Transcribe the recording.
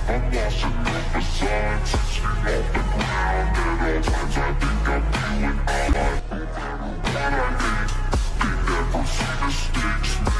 I'm lost in the facade, 6 feet off the ground. At all times I think I'm doing all I know. What I need, they never see the stakes.